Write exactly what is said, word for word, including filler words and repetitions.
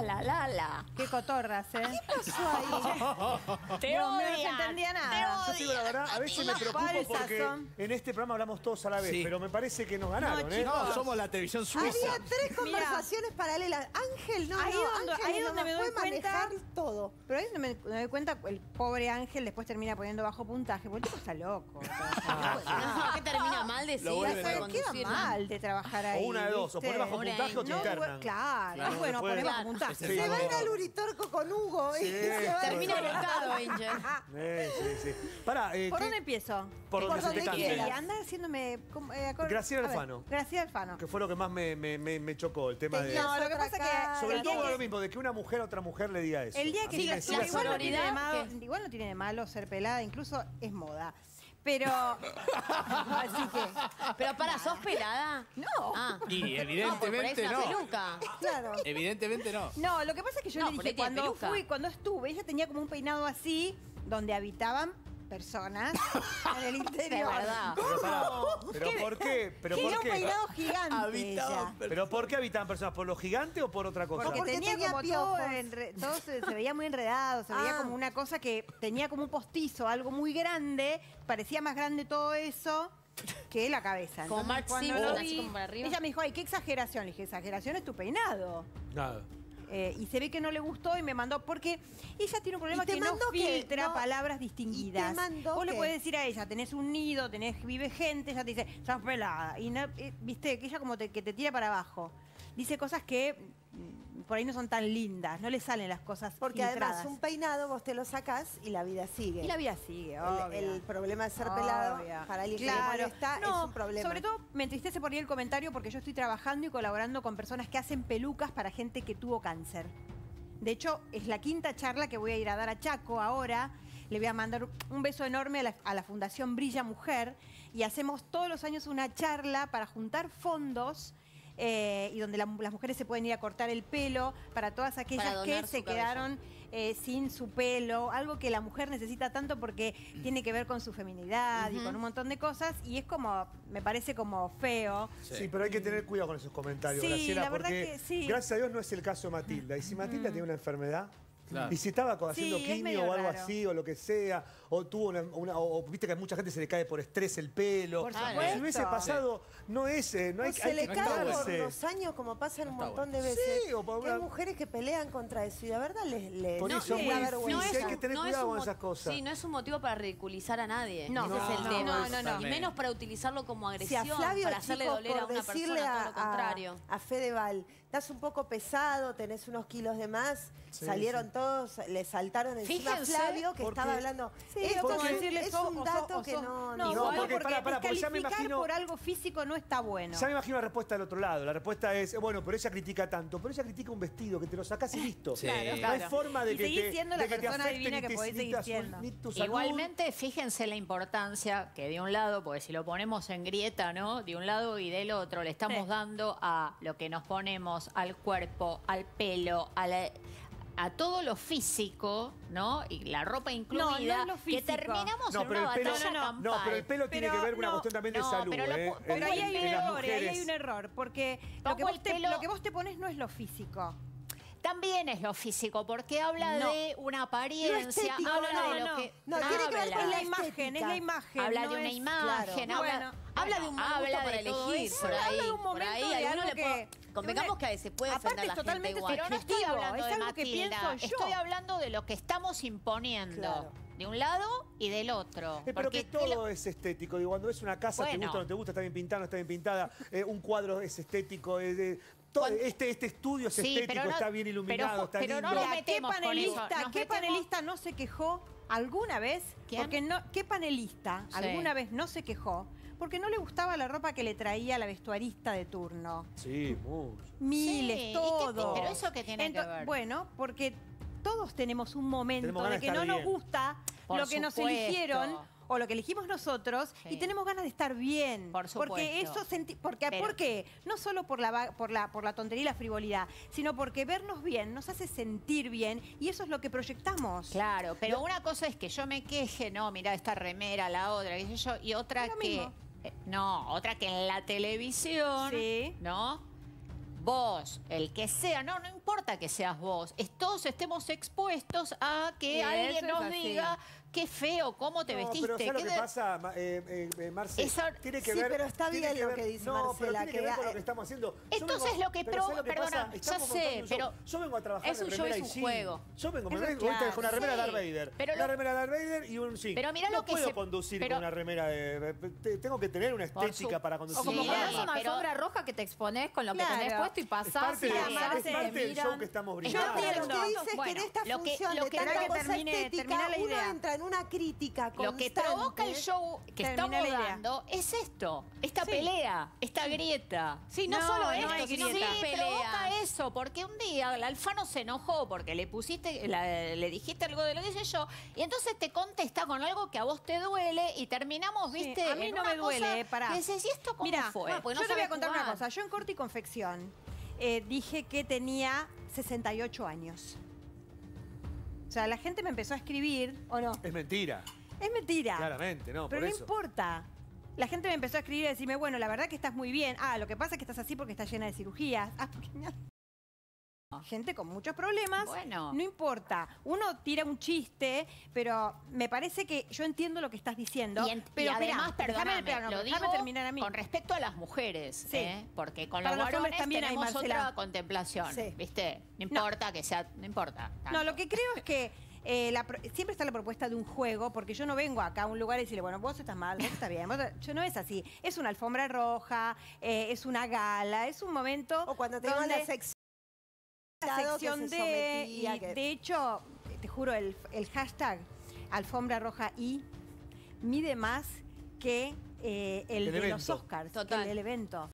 la, la, la. Qué cotorras, ¿eh? ¿Qué pasó ahí? Te no, no se odian, entendía te nada. Yo te digo la verdad, a veces me preocupo Falsas porque son. en este programa hablamos todos a la vez, Sí. pero me parece que nos ganaron, No, ¿eh? No, somos la televisión suiza. Había tres conversaciones paralelas. Ángel, no, Ahí no, donde- Ángel ahí no donde me nos doy puede cuenta- manejar todo. Pero ahí me, me doy cuenta, el pobre Ángel después termina poniendo bajo puntaje, porque el tipo está loco. No, ¿qué termina mal de sí? Lo vuelven Queda loco. conducir, ¿no? mal de trabajar O ahí. una de dos, o ¿viste? pones bajo Pobre puntaje o te No, internan. claro, Claro, bueno, después- poner bajo Claro. puntaje. Sí, Se va a ir no. al Uritorco con Hugo. y Sí, se va a Termina ir. volcado, Angel. Eh, sí, sí. Pará, eh, ¿Por ¿qué- dónde empiezo? Por donde se te cante. quieras. Y anda haciéndome... como, eh, acor- Graciela a ver, Alfano. Graciela Alfano. que fue lo que más me, me, me, me chocó, el tema de... Tenías No, lo que otra pasa que- cara. Sobre el todo día lo que- mismo, de que una mujer a otra mujer le diga eso. El día A que mí sí, me sí, sigue igual, no tiene de sororidad, malo, ¿qué? igual no tiene de malo ser pelada, incluso es moda. Pero... así que... Pero para, ¿sos pelada? No. Ah. Y No, evidentemente porque no. es una peluca. Claro. Evidentemente no. No, lo que pasa es que yo No, le por dije, ahí tiene cuando peluca. fui, cuando estuve, ella tenía como un peinado así, donde habitaban personas en el interior. De verdad. Pero, pará, ¿pero por qué? ¿Pero Tenía por un qué? peinado gigante Habitaba ella. ¿Pero por qué habitaban personas? ¿Por lo gigante o por otra cosa? Porque, Porque tenía, tenía como piojos. todo, enre- todo se, se veía muy enredado, se veía Ah. como una cosa que tenía como un postizo, algo muy grande, parecía más grande todo eso que la cabeza. Como Entonces, Marge cuando Simpson, lo así vi, como para arriba. ella me dijo, ay, qué exageración. Le dije, exageración es tu peinado. Nada. Eh, y se ve que no le gustó y me mandó, porque ella tiene un problema ¿Y te que no mandó qué? filtra No. palabras distinguidas. ¿Y te mandó Vos le qué? podés decir a ella, tenés un nido, tenés, vive gente, ella te dice, sos pelada. Y no, eh, viste, que ella como te, que te tira para abajo. Dice cosas que mm, por ahí no son tan lindas, no le salen las cosas Porque filtradas. además un peinado vos te lo sacás y la vida sigue. Y la vida sigue, El- obvio. el, problema de ser pelado Obvio. para alguien Claro. que le molesta No, es un problema. sobre todo me entristece por ahí el comentario porque yo estoy trabajando y colaborando con personas que hacen pelucas para gente que tuvo cáncer. De hecho, es la quinta charla que voy a ir a dar a Chaco ahora. Le voy a mandar un beso enorme a la, a la Fundación Brilla Mujer y hacemos todos los años una charla para juntar fondos eh, y donde la- las mujeres se pueden ir a cortar el pelo para todas aquellas Para donar que su se cabello. quedaron eh, sin su pelo, algo que la mujer necesita tanto porque tiene que ver con su feminidad y con un montón de cosas y es como, me parece como feo. Sí, pero hay que tener cuidado con esos comentarios, Sí, Graciela, la verdad porque que sí. gracias a Dios no es el caso de Matilda. Y si Matilda tiene una enfermedad, Claro. y si estaba co- haciendo Sí, es quimio medio o algo raro. así, o lo que sea, o tuvo una, una- o, o viste que a mucha gente se le cae por estrés el pelo. Por Si supuesto. hubiese pasado, no es, eh, no hay, O hay se le que cae por cuidarse. los años como pasan un Está montón bueno. de veces. Sí, o por que hay una- mujeres que pelean contra eso y de verdad les, les Por no, eso, les muy da difícil, vergüenza. hay que tener no cuidado un con mo- esas cosas. Sí, no es un motivo para ridiculizar a nadie. No, Ese es el no, tema. no, no, no. Y menos para utilizarlo como Si a agresión, Flavio para hacerle chicos, doler a por una decirle persona, todo a, lo contrario. a, a Fedeval, estás un poco pesado, tenés unos kilos de más, Sí, salieron sí. todos, le saltaron encima Fíjense, a Flavio que porque- estaba hablando. Sí, Esto como es, un- decirle es sos- un o dato sos- o que sos- no... No, ni- No, igual porque, porque, pará, pará, porque ya me descalificar imagino- por algo físico no está bueno. Ya me imagino la respuesta del otro lado. La respuesta es, eh, bueno, pero ella critica tanto. Pero ella critica un vestido, que te lo sacás y listo. Sí. No Claro, hay forma de Y que seguís te, siendo de la que te persona afecte divina ni que te- podés ni seguir tu- siendo. ni tu salud. Igualmente, fíjense la importancia que de un lado, porque si lo ponemos en grieta, ¿no? De un lado y del otro, le estamos Sí. dando a lo que nos ponemos, al cuerpo, al pelo, a la- a todo lo físico, ¿no? Y la ropa incluida, No, no es lo que físico. terminamos No, en pero una el pelo, batalla no, no, campal. no, pero el pelo tiene Pero que ver con una no, cuestión también de no, salud, pero lo ¿eh? pu- En- Pero ahí hay un en las error, ahí hay mujeres- un error, porque lo Toco que, vos el te, pelo- lo que vos te pones no es lo físico. También es lo físico, porque habla No. de una apariencia, estético, habla no, de lo no. que... No, tiene que ver habla. con Es la la imagen, estética. es la imagen. Habla no de una es- imagen, claro. habla, Bueno, Habla de un mal habla gusto para de todo elegir, eso. por Habla ahí. de un Por momento ahí, de alguno algo le puede- que- Convengamos una- que a veces puede aparte ofender a la es gente totalmente igual. Pero no estoy subjetivo, hablando es de algo que Matilda, pienso yo. estoy hablando de lo que estamos imponiendo. Claro. De un lado y del otro. Eh, pero Porque que todo lo- es estético. Digo, cuando es una casa, te Bueno. gusta o no te gusta, está bien pintada, no está bien pintada. Eh, un cuadro es estético. eh, de- todo- Cuando- este, este estudio es Sí, estético, pero no- está bien iluminado, pero- está pero lindo. no lo Mira, ¿qué metemos con panelista, eso. Nos ¿qué metemos- panelista no se quejó alguna vez? ¿Quién? Porque no, ¿qué panelista Sí. alguna vez no se quejó? Porque no le gustaba la ropa que le traía la vestuarista de turno. Sí, mucho. Miles, Sí, ¿y qué todo. te- pero eso qué tiene que ver? Bueno, porque todos tenemos un momento Tenemos de ganas de que no estar nos bien. gusta Por lo que nos supuesto. eligieron o lo que elegimos nosotros Sí. y tenemos ganas de estar bien. Por Porque supuesto. eso senti- porque Pero- ¿por qué? No solo por la va- por la por la tontería y la frivolidad, sino porque vernos bien nos hace sentir bien y eso es lo que proyectamos. Claro, pero una cosa es que yo me queje, no, mira esta remera, la otra, qué sé yo, y otra Es lo que... mismo. eh, no, otra que en la televisión, Sí. ¿no? vos, el que sea, no, no importa que seas vos, es- todos estemos expuestos a que Y alguien eso es nos así. diga qué feo, cómo te No, vestiste. pero ¿sabes lo qué que de- pasa, Ma- eh, eh, eh, Marce? Esa- Tiene que Sí, ver, pero está tiene bien lo ver- que dice no, pero Marcela, tiene que que ver con da- lo que estamos haciendo. Yo Entonces vengo- lo que pero pro- ¿sabes lo que perdona, pasa? ya Estamos sé, montando un show. pero- Yo vengo a trabajar Es de un show, remera es y un jean. juego. Yo vengo, me Eso es vengo ahorita claro. con una remera Sí, Darth Vader. pero Una lo- remera Darth Vader y un jean. Pero mirá no lo que puedo se- conducir pero- con una remera de... te- Tengo que tener una Por estética su- para O conducir. como Sí, cuando una haces una una alfombra alfombra roja que te expones con lo que Claro. tenés puesto y Es pasás parte, y de- la Marce, es te parte del miran. show que estamos Yo brindando. entiendo, lo que entiendo. dice es Bueno, que en esta lo que- función lo de que- tanta Espera que cosa termine- estética, termina la uno idea. entra en una crítica Lo que constante. provoca el show que Termina estamos la idea. dando es esto, esta Sí. pelea, esta grieta. Sí, no, No, solo no esto, hay sino grieta. sí, Peleas. provoca eso, porque un día el Alfano se enojó porque le pusiste, la- le dijiste algo de lo que hice yo, y entonces te contesta con algo que a vos te duele y terminamos, Sí, viste, a mí en no una me duele, cosa eh, pará. que decís, ¿y esto cómo Mira, fue? bueno, porque no yo te voy a sabe contar una jugar. cosa. Yo en corte y confección eh, dije que tenía sesenta y ocho años. O sea, la gente me empezó a escribir, ¿o no? Es mentira. Es mentira. Claramente, no, Pero por no eso. importa. La gente me empezó a escribir y a decirme, bueno, la verdad que estás muy bien. Ah, lo que pasa es que estás así porque estás llena de cirugías. Ah, porque me- Gente con muchos problemas. Bueno. No importa. Uno tira un chiste, pero me parece que yo entiendo lo que estás diciendo. Y, en- y pero además, esperá, déjame, perdóname, espera, no, lo déjame digo terminar a mí. con respecto a las mujeres, Sí. ¿eh? Porque con Para los los hombres varones también hay, tenemos Marcela. otra contemplación, Sí. ¿viste? No importa que sea, no importa. No, tanto. lo que creo es que eh, la pro- siempre está la propuesta de un juego, porque yo no vengo acá a un lugar y decirle, bueno, vos estás mal, vos estás bien. Vos- yo no es así. Es una alfombra roja, eh, es una gala, es un momento. O cuando te iban donde- la sección, la que se sección de. sometía, y que- de hecho, te juro, el, el hashtag alfombra roja y mide más que eh, el, El de los evento. Oscars, que Total. el del evento.